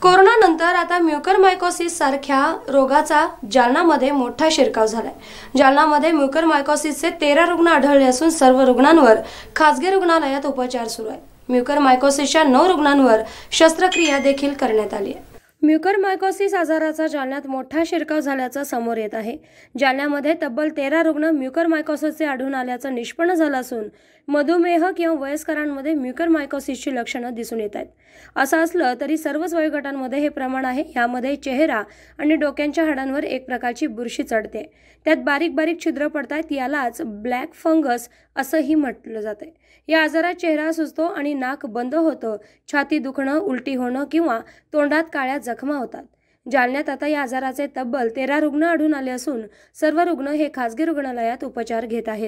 कोरोनानंतर आता म्युकरमायकोसिस सारख्या रोगाचा जालनामध्ये मोठा शिरकाव झालाय। जालनामध्ये म्युकरमायकोसिसचे 13 रुग्ण आढळले असून सर्व रुग्णांवर खासगी रुग्णालयात उपचार सुरू आहे। म्युकरमायकोसिसच्या 9 रुग्णांवर शस्त्रक्रिया देखील करण्यात आली आहे। म्युकरमायकोसिस आजाराचा जालन्यात मोठा शिरकाव झाल्याचं समोर येत आहे। जालन्यामध्ये तब्बल 13 रुग्ण म्युकरमायकोसिसचे आढळून आल्याचं निष्पन्न झालं असून मधुमेह किंवा वयस्करांमध्ये म्युकरमायकोसिसची लक्षणं दिसून येत आहेत। असं असलं तरी सर्वच वयोगटांमध्ये हे प्रमाण आहे। यामध्ये चेहरा आणि डोक्याच्या हाडांवर एक प्रकारची बुरशी चढते, त्यात बारीक बारीक छिद्र पडतात। यालाच ब्लॅक फंगस असंही म्हटलं जातं। या आजारात चेहरा सुजतो आणि नाक बंद होतं, छाती दुखणं, उलटी होणं किंवा तोंडात काळ्या जखमा होतात। जालन्यात आता या आजाराचे तब्बल 13 रुग्ण आढळून आले असून सर्व रुग्ण हे खासगी रुग्णालयात उपचार घेत आहेत।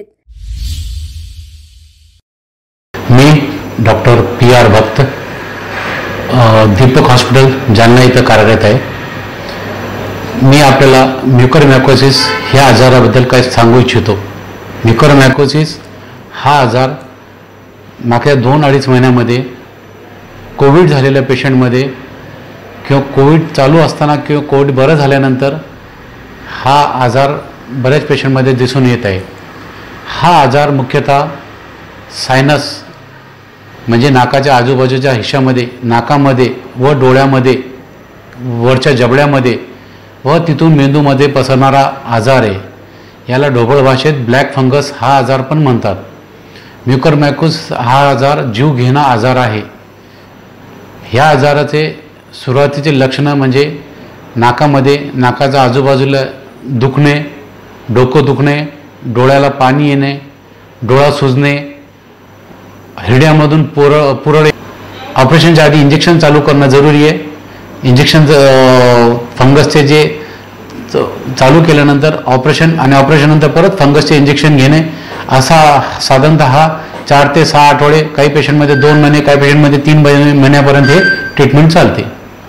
मी डॉक्टर PR भक्त दीपक हॉस्पिटल जालना इथं कार्यरत आहे। मी आपल्याला म्युकरमायकोसिस ह्या आजाराबद्दल काही सांगू इच्छितो। म्युकरमायकोसिस हा आजार मागच्या 2-2.5 महिन्यामध्ये कोविड झालेल्या पेशंटमध्ये किंवा कोविड चालू असताना किंवा कोविड बरं झाल्यानंतर हा आजार बऱ्याच पेशंटमध्ये दिसून येत आहे। हा आजार मुख्यतः सायनस म्हणजे नाकाच्या आजूबाजूच्या हिश्श्यामध्ये, नाकामध्ये व डोळ्यामध्ये, वरच्या जबड्यामध्ये व तिथून मेंदूमध्ये पसरणारा आजार आहे। याला ढोबळ भाषेत ब्लॅक फंगस हा आजार पण म्हणतात। म्युकरमायकोसिस हा आजार जीव घेणा आजार आहे। ह्या आजाराचे सुरुवातीचे लक्षणं म्हणजे नाकामध्ये, नाकाच्या आजूबाजूला दुखणे, डोकं दुखणे, डोळ्याला पाणी येणे, डोळा सुजणे, हिरड्यामधून पुरळ। ऑपरेशनच्या आधी इंजेक्शन चालू करणं जरुरी आहे। इंजेक्शन फंगसचे जे चालू केल्यानंतर ऑपरेशन आणि ऑपरेशननंतर परत फंगसचे इंजेक्शन घेणे, असा साधारणतः 4 ते 6 आठवडे, काही पेशंटमध्ये 2 महिने, काही पेशंटमध्ये 3 महिन्यापर्यंत हे ट्रीटमेंट चालते।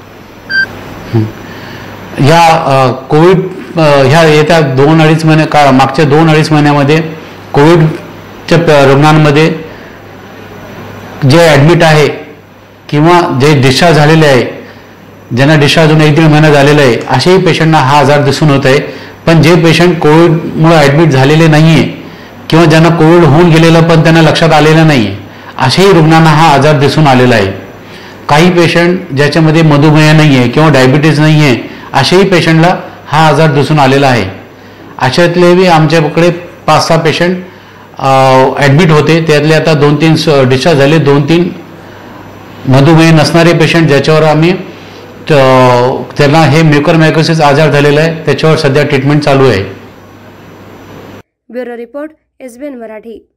ह्या कोविड ह्या येत्या 2-2.5 महिने मागच्या 2-2.5 महिन्यामध्ये कोविडच्या रुग्णांमध्ये जे ॲडमिट आहे किंवा जे डिस्चार्ज झालेले आहे, ज्यांना डिस्चार्ज होऊन 1-1.5 महिना झालेला आहे, अशाही पेशंटना हा आजार दिसून होत आहे। पण जे पेशंट कोविडमुळे ॲडमिट झालेले नाही आहे किंवा ज्यांना कोविड होऊन गेलेलं पण त्यांना लक्षात आलेलं नाही आहे, अशाही रुग्णांना हा आजार दिसून आलेला आहे। काही पेशंट ज्याच्यामध्ये मधुमेह नाही आहे किंवा डायबिटीज नाही आहे, अशाही पेशंटला हा आजार दिसून आलेला आहे। अशातले बी आमच्याकडे 5-6 पेशंट ॲडमिट होते, त्यातले आता 2-3 डिस्चार्ज झाले। 2-3 मधुमेह नसणारे पेशंट ज्याच्यावर आम्ही त्यांना हे म्युकरमायकोसिस आजार झालेला आहे, त्याच्यावर सध्या ट्रीटमेंट चालू आहे। Bureau report SBN Marathi.